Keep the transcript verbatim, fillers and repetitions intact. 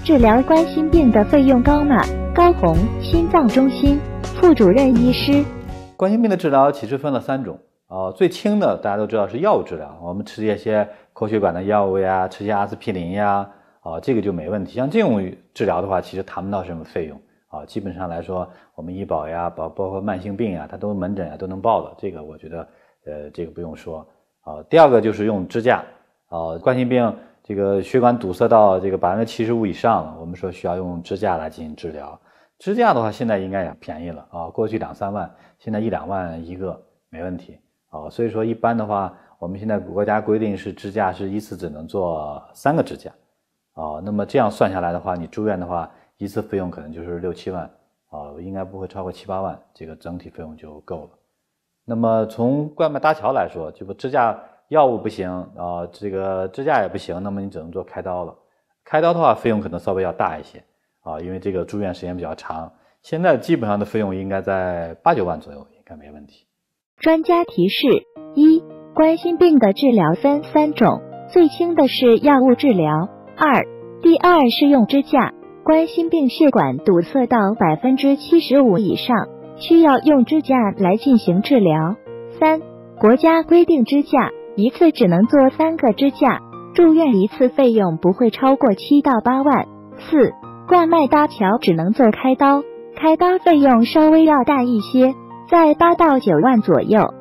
治疗冠心病的费用高吗？高红，心脏中心副主任医师。 冠心病的治疗其实分了三种啊、呃，最轻的大家都知道是药物治疗，我们吃一些口血管的药物呀，吃些阿司匹林呀，啊、呃，这个就没问题。像这种治疗的话，其实谈不到什么费用啊、呃，基本上来说，我们医保呀，包包括慢性病呀，它都门诊呀都能报的，这个我觉得呃这个不用说啊、呃。第二个就是用支架啊、呃，冠心病这个血管堵塞到这个百分之七十五以上了，我们说需要用支架来进行治疗。支架的话，现在应该也便宜了啊，过去两三万，现在一两万一个没问题啊。所以说一般的话，我们现在国家规定是支架是一次只能做三个支架啊。那么这样算下来的话，你住院的话，一次费用可能就是六七万啊，应该不会超过七八万，这个整体费用就够了。那么从冠脉搭桥来说，这个支架药物不行啊，这个支架也不行，那么你只能做开刀了。开刀的话，费用可能稍微要大一些。啊，因为这个住院时间比较长，现在基本上的费用应该在八九万左右，应该没问题。 专家提示：一、冠心病的治疗分三种，最轻的是药物治疗；二、第二是用支架，冠心病血管堵塞到百分之七十五以上，需要用支架来进行治疗；三、国家规定支架一次只能做三个支架，住院一次费用不会超过七到八万；四、冠脉搭桥只能做开刀，开刀费用稍微要大一些，在八到九万左右。